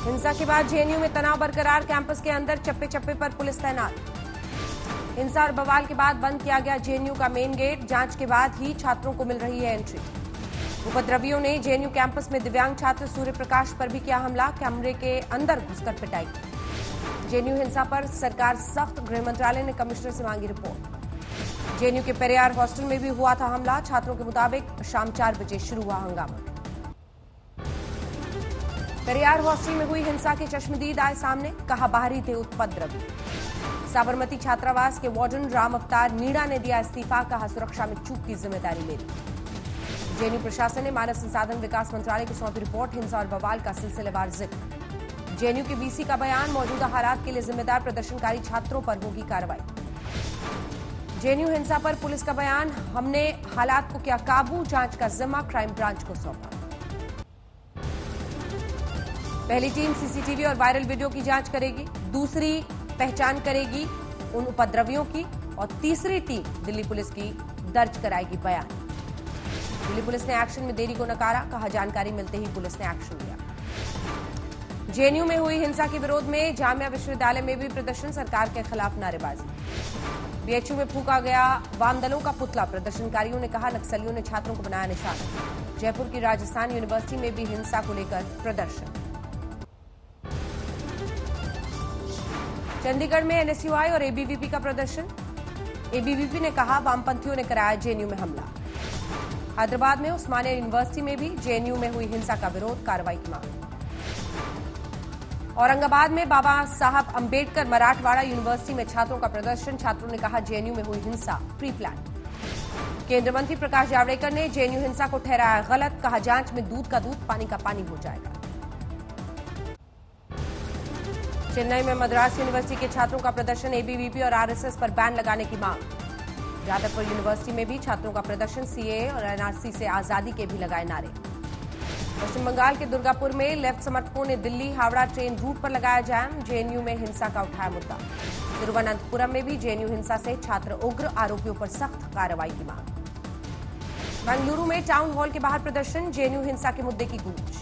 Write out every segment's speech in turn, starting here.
हिंसा के बाद जेएनयू में तनाव बरकरार, कैंपस के अंदर चप्पे चप्पे पर पुलिस तैनात। हिंसा और बवाल के बाद बंद किया गया जेएनयू का मेन गेट, जांच के बाद ही छात्रों को मिल रही है एंट्री। उपद्रवियों ने जेएनयू कैंपस में दिव्यांग छात्र सूर्य प्रकाश पर भी किया हमला, कमरे के अंदर घुसकर पिटाई। जेएनयू हिंसा पर सरकार सख्त, गृह मंत्रालय ने कमिश्नर से मांगी रिपोर्ट। जेएनयू के पेरियार हॉस्टल में भी हुआ था हमला, छात्रों के मुताबिक शाम 4 बजे शुरू हुआ हंगामा। पेरियार हॉस्टल में हुई हिंसा के चश्मदीद आए सामने, कहा बाहरी थे उपद्रवी। साबरमती छात्रावास के वार्डन राम अवतार मीणा ने दिया इस्तीफा, कहा सुरक्षा में चूक की जिम्मेदारी मेरी। जेएनयू प्रशासन ने मानव संसाधन विकास मंत्रालय को सौंपी रिपोर्ट, हिंसा और बवाल का सिलसिलेवार जिक्र। जेएनयू के वीसी का बयान, मौजूदा हालात के लिए जिम्मेदार प्रदर्शनकारी छात्रों पर होगी कार्रवाई। जेएनयू हिंसा पर पुलिस का बयान, हमने हालात को किया काबू, जांच का जिम्मा क्राइम ब्रांच को सौंपा। पहली टीम सीसीटीवी और वायरल वीडियो की जांच करेगी, दूसरी पहचान करेगी उन उपद्रवियों की और तीसरी टीम दिल्ली पुलिस की दर्ज कराएगी बयान। दिल्ली पुलिस ने एक्शन में देरी को नकारा, कहा जानकारी मिलते ही पुलिस ने एक्शन लिया। जेएनयू में हुई हिंसा के विरोध में जामिया विश्वविद्यालय में भी प्रदर्शन, सरकार के खिलाफ नारेबाजी। बीएचयू में फूंका गया वाम दलों का पुतला, प्रदर्शनकारियों ने कहा नक्सलियों ने छात्रों को बनाया निशाना। जयपुर की राजस्थान यूनिवर्सिटी में भी हिंसा को लेकर प्रदर्शन। चंडीगढ़ में एनएसयूआई और एबीवीपी का प्रदर्शन, एबीवीपी ने कहा वामपंथियों ने कराया जेएनयू में हमला। हैदराबाद में उस्मानिया यूनिवर्सिटी में भी जेएनयू में हुई हिंसा का विरोध, कार्रवाई की मांग। औरंगाबाद में बाबा साहब अंबेडकर मराठवाड़ा यूनिवर्सिटी में छात्रों का प्रदर्शन, छात्रों ने कहा जेएनयू में हुई हिंसा प्री प्लान। केंद्रीय मंत्री प्रकाश जावड़ेकर ने जेएनयू हिंसा को ठहराया गलत, कहा जांच में दूध का दूध पानी का पानी हो जाएगा। चेन्नई में मद्रास यूनिवर्सिटी के छात्रों का प्रदर्शन, एबीवीपी और आरएसएस पर बैन लगाने की मांग। जादवपुर यूनिवर्सिटी में भी छात्रों का प्रदर्शन, सीएए और एनआरसी से आजादी के भी लगाए नारे। पश्चिम बंगाल के दुर्गापुर में लेफ्ट समर्थकों ने दिल्ली हावड़ा ट्रेन रूट पर लगाया जाम, जेएनयू में हिंसा का उठाया मुद्दा। तिरुवनंतपुरम में भी जेएनयू हिंसा से छात्र उग्र, आरोपियों पर सख्त कार्रवाई की मांग। बेंगलुरु में टाउन हॉल के बाहर प्रदर्शन, जेएनयू हिंसा के मुद्दे की गूंज।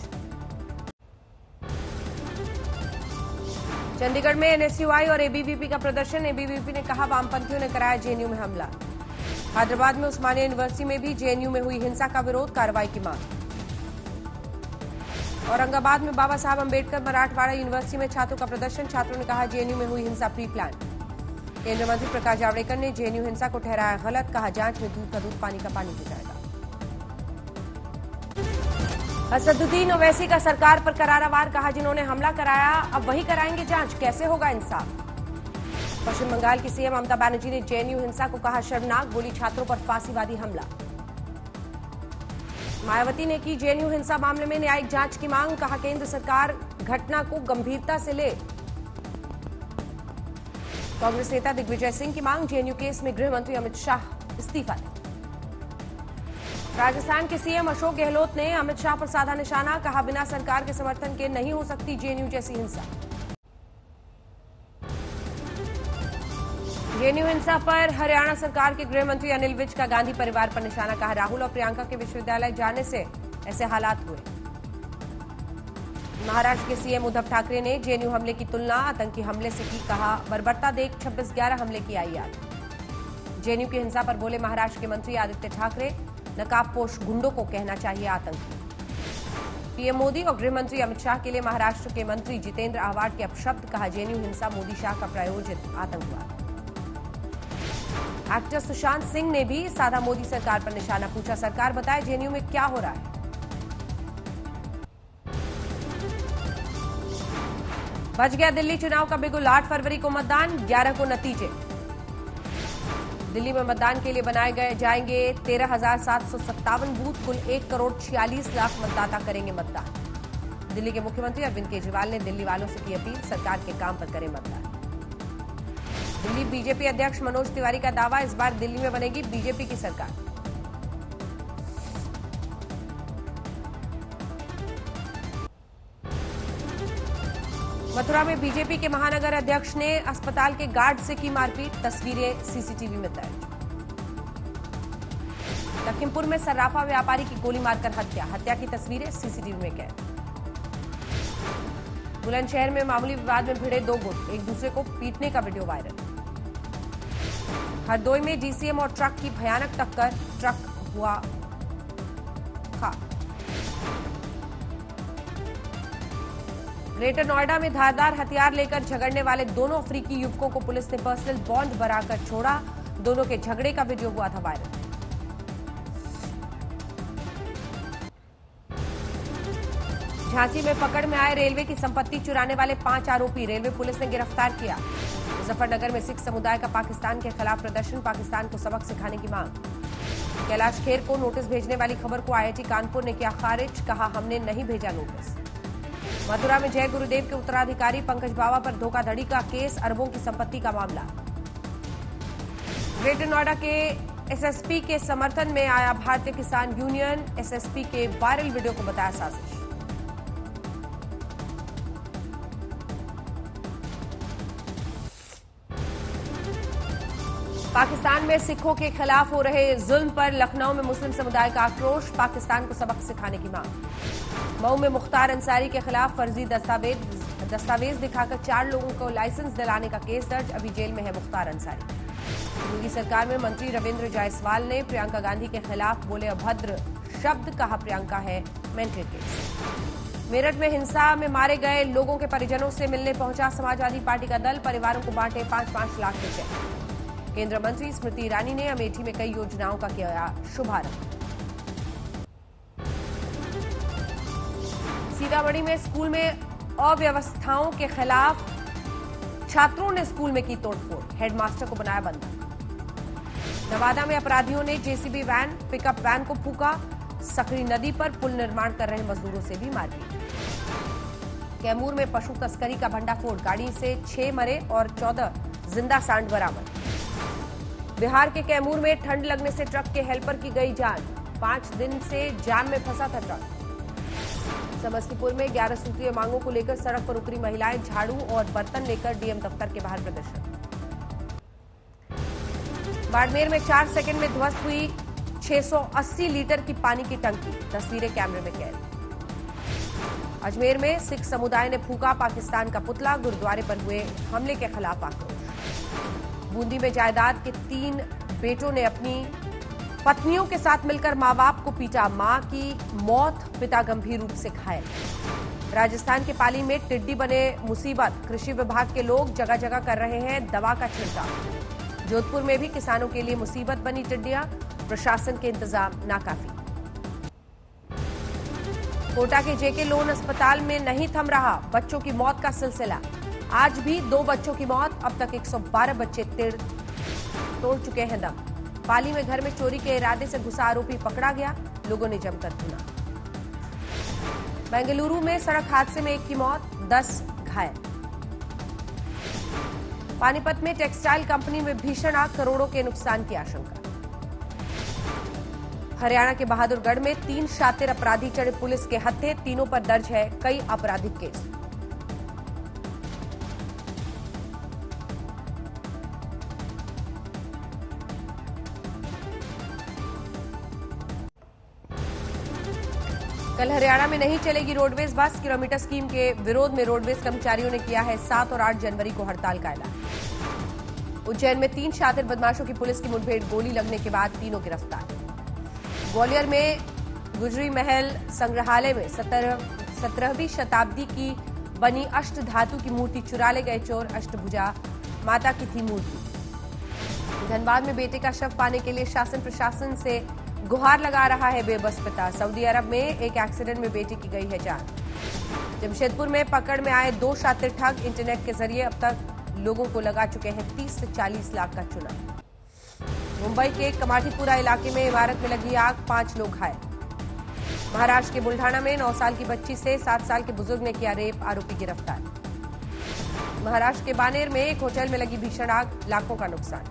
चंडीगढ़ में एनएसयूआई और एबीवीपी का प्रदर्शन, एबीवीपी ने कहा वामपंथियों ने कराया जेएनयू में हमला। हैदराबाद में उस्मानिया यूनिवर्सिटी में भी जेएनयू में हुई हिंसा का विरोध, कार्रवाई की मांग। औरंगाबाद में बाबा साहब अंबेडकर मराठवाड़ा यूनिवर्सिटी में छात्रों का प्रदर्शन, छात्रों ने कहा जेएनयू में हुई हिंसा प्री प्लान। केंद्रीय मंत्री प्रकाश जावड़ेकर ने जेएनयू हिंसा को ठहराया गलत, कहा जांच में दूध का दूध पानी का पानी हो जाएगा। असदुद्दीन ओवैसी का सरकार पर करारा वार, कहा जिन्होंने हमला कराया अब वही कराएंगे जांच, कैसे होगा इंसाफ। पश्चिम बंगाल की सीएम ममता बनर्जी ने जेएनयू हिंसा को कहा शर्मनाक, बोली छात्रों पर फांसीवादी हमला। मायावती ने की जेएनयू हिंसा मामले में न्यायिक जांच की मांग, कहा केंद्र सरकार घटना को गंभीरता से ले। कांग्रेस नेता दिग्विजय सिंह की मांग, जेएनयू केस में गृह मंत्री अमित शाह इस्तीफा दें। राजस्थान के सीएम अशोक गहलोत ने अमित शाह पर साधा निशाना, कहा बिना सरकार के समर्थन के नहीं हो सकती जेएनयू जैसी हिंसा। जेएनयू हिंसा पर हरियाणा सरकार के गृह मंत्री अनिल विज का गांधी परिवार पर निशाना, कहा राहुल और प्रियंका के विश्वविद्यालय जाने से ऐसे हालात हुए। महाराष्ट्र के सीएम उद्धव ठाकरे ने जेएनयू हमले की तुलना आतंकी हमले से की, कहा बर्बरता देख 26/11 हमले की आई याद। जेएनयू की हिंसा पर बोले महाराष्ट्र के मंत्री आदित्य ठाकरे, नकाबपोश गुंडों को कहना चाहिए आतंकी। पीएम मोदी और गृह मंत्री अमित शाह के लिए महाराष्ट्र के मंत्री जितेंद्र आव्हाड के अपशब्द, कहा जेएनयू हिंसा मोदी शाह का प्रायोजित आतंकवाद। एक्टर सुशांत सिंह ने भी साधा मोदी सरकार पर निशाना, पूछा सरकार बताए जेएनयू में क्या हो रहा है। बच गया दिल्ली चुनाव का बिगुल, 8 फरवरी को मतदान, 11 को नतीजे। दिल्ली में मतदान के लिए बनाए जाएंगे 13,757 बूथ, कुल 1,46,00,000 मतदाता करेंगे मतदान। दिल्ली के मुख्यमंत्री अरविंद केजरीवाल ने दिल्ली वालों से की अपील, सरकार के काम पर करें मतदान। दिल्ली बीजेपी अध्यक्ष मनोज तिवारी का दावा, इस बार दिल्ली में बनेगी बीजेपी की सरकार। मथुरा में बीजेपी के महानगर अध्यक्ष ने अस्पताल के गार्ड से की मारपीट, तस्वीरें सीसीटीवी में दर्ज। लखीमपुर में सर्राफा व्यापारी की गोली मारकर हत्या, हत्या की तस्वीरें सीसीटीवी में कैद। बुलंदशहर में मामूली विवाद में भिड़े दो गुट, एक दूसरे को पीटने का वीडियो वायरल। हरदोई में डीसीएम और ट्रक की भयानक टक्कर, ट्रक हुआ खाक। ग्रेटर नोएडा में धारदार हथियार लेकर झगड़ने वाले दोनों अफ्रीकी युवकों को पुलिस ने पर्सनल बॉन्ड बनाकर छोड़ा। दोनों के झगड़े का वीडियो हुआ था वायरल। झांसी में पकड़ में आए रेलवे की संपत्ति चुराने वाले 5 आरोपी रेलवे पुलिस ने गिरफ्तार किया। मुजफ्फरनगर में सिख समुदाय का पाकिस्तान के खिलाफ प्रदर्शन, पाकिस्तान को सबक सिखाने की मांग। कैलाश खेर को नोटिस भेजने वाली खबर को आईआईटी कानपुर ने किया खारिज, कहा हमने नहीं भेजा नोटिस। मथुरा में जय गुरुदेव के उत्तराधिकारी पंकज बावा पर धोखाधड़ी का केस, अरबों की संपत्ति का मामला। ग्रेटर नोएडा के एसएसपी के समर्थन में आया भारतीय किसान यूनियन, एसएसपी के वायरल वीडियो को बताया साजिश। पाकिस्तान में सिखों के खिलाफ हो रहे जुल्म पर लखनऊ में मुस्लिम समुदाय का आक्रोश, पाकिस्तान को सबक सिखाने की मांग। मऊ में मुख्तार अंसारी के खिलाफ फर्जी दस्तावेज दिखाकर 4 लोगों को लाइसेंस दिलाने का केस दर्ज, अभी जेल में है मुख्तार अंसारी। योगी सरकार में मंत्री रविंद्र जायसवाल ने प्रियंका गांधी के खिलाफ बोले अभद्र शब्द, कहा प्रियंका है मेंटल केस। मेरठ में हिंसा में मारे गए लोगों के परिजनों से मिलने पहुंचा समाजवादी पार्टी का दल, परिवारों को बांटे 5-5 लाख के चेक। केंद्रीय मंत्री स्मृति ईरानी ने अमेठी में कई योजनाओं का किया शुभारंभ। सीतामढ़ी में स्कूल में अव्यवस्थाओं के खिलाफ छात्रों ने स्कूल में की तोड़फोड़, हेडमास्टर को बनाया बंधक। नवादा में अपराधियों ने जेसीबी वैन, पिकअप वैन को फूका, सकरी नदी पर पुल निर्माण कर रहे मजदूरों से भी मारपीट। कैमूर में पशु तस्करी का भंडाफोड़, गाड़ी से 6 मरे और 14 जिंदा सांड बरामद। बिहार के कैमूर में ठंड लगने से ट्रक के हेल्पर की गई जान, 5 दिन से जाम में फंसा था ट्रक। समस्तीपुर में 11 सूत्रीय मांगों को लेकर सड़क पर उतरी महिलाएं, झाड़ू और बर्तन लेकर डीएम दफ्तर के बाहर प्रदर्शन। बाड़मेर में 4 सेकंड में ध्वस्त हुई 680 लीटर की पानी की टंकी, तस्वीरें कैमरे में कैद। अजमेर में सिख समुदाय ने फूका पाकिस्तान का पुतला, गुरुद्वारे पर हुए हमले के खिलाफ आक्रोश। बूंदी में जायदाद के 3 बेटों ने अपनी पत्नियों के साथ मिलकर मां बाप को पीटा, मां की मौत, पिता गंभीर रूप से घायल। राजस्थान के पाली में टिड्डी बने मुसीबत, कृषि विभाग के लोग जगह जगह कर रहे हैं दवा का छिड़काव। जोधपुर में भी किसानों के लिए मुसीबत बनी टिड्डियां, प्रशासन के इंतजाम नाकाफी। कोटा के जेके लोन अस्पताल में नहीं थम रहा बच्चों की मौत का सिलसिला, आज भी 2 बच्चों की मौत, अब तक 112 बच्चे तोड़ चुके हैं दम। पाली में घर में चोरी के इरादे से घुसा आरोपी पकड़ा गया, लोगों ने जमकर धुना। बेंगलुरु में सड़क हादसे में 1 की मौत, 10 घायल। पानीपत में टेक्सटाइल कंपनी में भीषण आग, करोड़ों के नुकसान की आशंका। हरियाणा के बहादुरगढ़ में 3 शातिर अपराधी चढ़े पुलिस के हत्थे, तीनों पर दर्ज है कई आपराधिक केस। कल हरियाणा में नहीं चलेगी रोडवेज बस, किलोमीटर स्कीम के विरोध में रोडवेज कर्मचारियों ने किया है 7 और 8 जनवरी को हड़ताल का ऐलान। उज्जैन में 3 शातिर बदमाशों की पुलिस की मुठभेड़, गोली लगने के बाद तीनों गिरफ्तार। ग्वालियर में गुजरी महल संग्रहालय में 17वीं शताब्दी की बनी अष्ट धातु की मूर्ति चुरा ले गए चोर, अष्टभुजा माता की थी मूर्ति। धनबाद में बेटे का शव पाने के लिए शासन प्रशासन से गुहार लगा रहा है बेबस पिता। सऊदी अरब में एक एक्सीडेंट में बेटी की गई है जान। जमशेदपुर में पकड़ में आए 2 शातिर ठग, इंटरनेट के जरिए अब तक लोगों को लगा चुके हैं 30 से 40 लाख का चूना। मुंबई के कमाठीपुरा इलाके में इमारत में लगी आग, 5 लोग घायल। महाराष्ट्र के बुल्ढाना में 9 साल की बच्ची से 7 साल के बुजुर्ग ने किया रेप, आरोपी गिरफ्तार। महाराष्ट्र के बानेर में एक होटल में लगी भीषण आग, लाखों का नुकसान।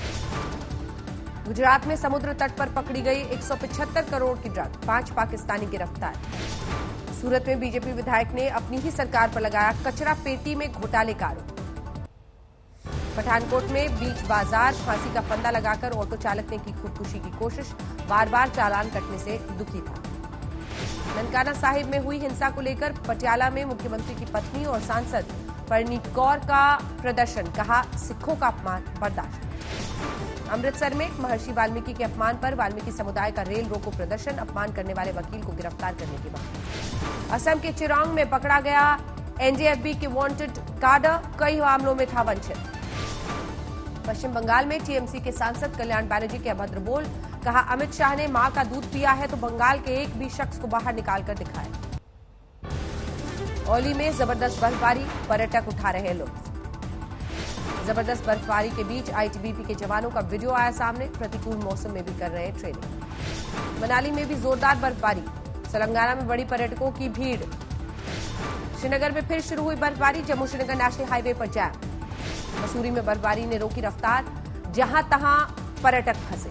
गुजरात में समुद्र तट पर पकड़ी गई 175 करोड़ की ड्रग, 5 पाकिस्तानी गिरफ्तार। सूरत में बीजेपी विधायक ने अपनी ही सरकार पर लगाया कचरा पेटी में घोटाले का आरोप। पठानकोट में बीच बाजार फांसी का फंदा लगाकर ऑटो चालक ने की खुदकुशी की कोशिश, बार बार चालान कटने से दुखी था। ननकाना साहिब में हुई हिंसा को लेकर पटियाला में मुख्यमंत्री की पत्नी और सांसद परनीत कौर का प्रदर्शन, कहा सिखों का अपमान बर्दाश्त। अमृतसर में महर्षि वाल्मीकि के अपमान पर वाल्मीकि समुदाय का रेल रोको प्रदर्शन, अपमान करने वाले वकील को गिरफ्तार करने की मांग। असम के चिरांग में पकड़ा गया एनजेएफबी के वांटेड काडर, कई मामलों में था वंचित। पश्चिम बंगाल में टीएमसी के सांसद कल्याण बैनर्जी के अभद्र बोल, कहा अमित शाह ने मां का दूध पिया है तो बंगाल के एक भी शख्स को बाहर निकालकर दिखाए। औली में जबरदस्त बर्फबारी, पर्यटक उठा रहे लुत्फ। जबरदस्त बर्फबारी के बीच आईटीबीपी के जवानों का वीडियो आया सामने, प्रतिकूल मौसम में भी कर रहे हैं ट्रेनिंग। मनाली में भी जोरदार बर्फबारी, तेलंगाना में बड़ी पर्यटकों की भीड़। श्रीनगर में फिर शुरू हुई बर्फबारी, जम्मू श्रीनगर नेशनल हाईवे पर जैम। मसूरी में बर्फबारी ने रोकी रफ्तार, जहां तहां पर्यटक फंसे।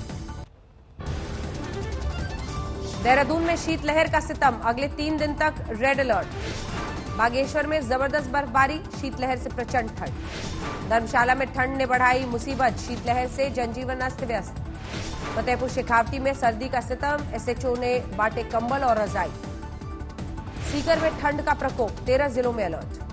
देहरादून में शीतलहर का सितम, अगले 3 दिन तक रेड अलर्ट। बागेश्वर में जबरदस्त बर्फबारी, शीतलहर से प्रचंड ठंड। धर्मशाला में ठंड ने बढ़ाई मुसीबत, शीतलहर से जनजीवन अस्त व्यस्त। फतेहपुर शेखावटी में सर्दी का सितम, एसएचओ ने बांटे कंबल और रजाई। सीकर में ठंड का प्रकोप, 13 जिलों में अलर्ट।